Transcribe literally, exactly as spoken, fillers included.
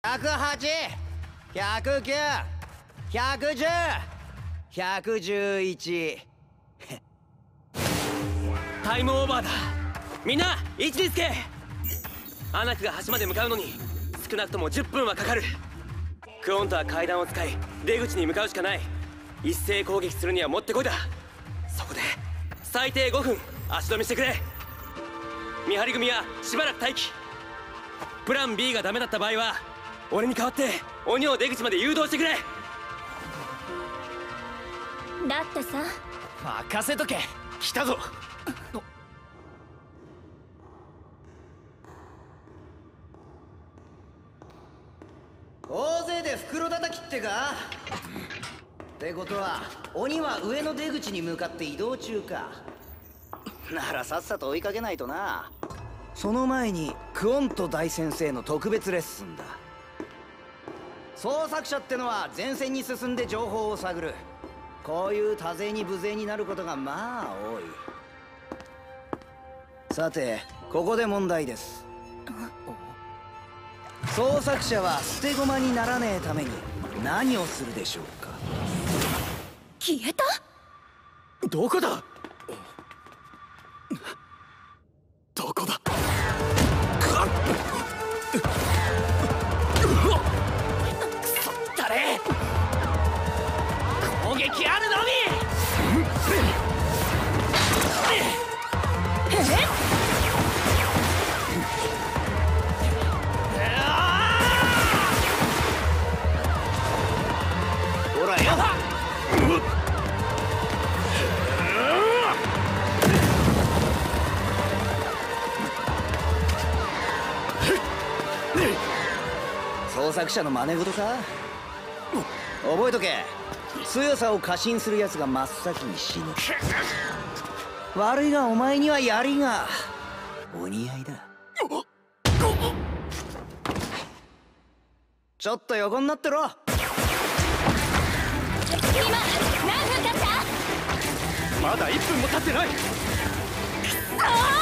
くはち、ひゃくきゅう、ひゃくじゅう、ひゃくじゅういち。 タイムオーバーだ。みんな位置につけ。アナクが橋まで向かうのに少なくともじゅっぷんはかかる。クオンとは階段を使い出口に向かうしかない。一斉攻撃するにはもってこいだ。そこで最低ごふん足止めしてくれ。見張り組はしばらく待機。プラン ビー がダメだった場合は俺に代わって鬼を出口まで誘導してくれ。 だってさ。 任せとけ。来たぞ。 大勢で袋叩きってか。ってことは鬼は上の出口に向かって移動中か。ならさっさと追いかけないとな。その前にクオント大先生の特別レッスンだ。捜索者ってのは前線に進んで情報を探る。こういう多勢に無勢になることがまあ多い。さてここで問題です。捜索者は捨て駒にならねえために何をするでしょうか。 消えた？ どこだ？どこだ？くそったれ！攻撃あるのみ！ えっ？ ほらよ。捜索者の真似事か。覚えとけ。強さを過信する奴が真っ先に死ぬ。悪いがお前には槍がお似合いだ。ちょっと横になってろ。 今何分経った？ まだいっぷんも経ってない。 ああ！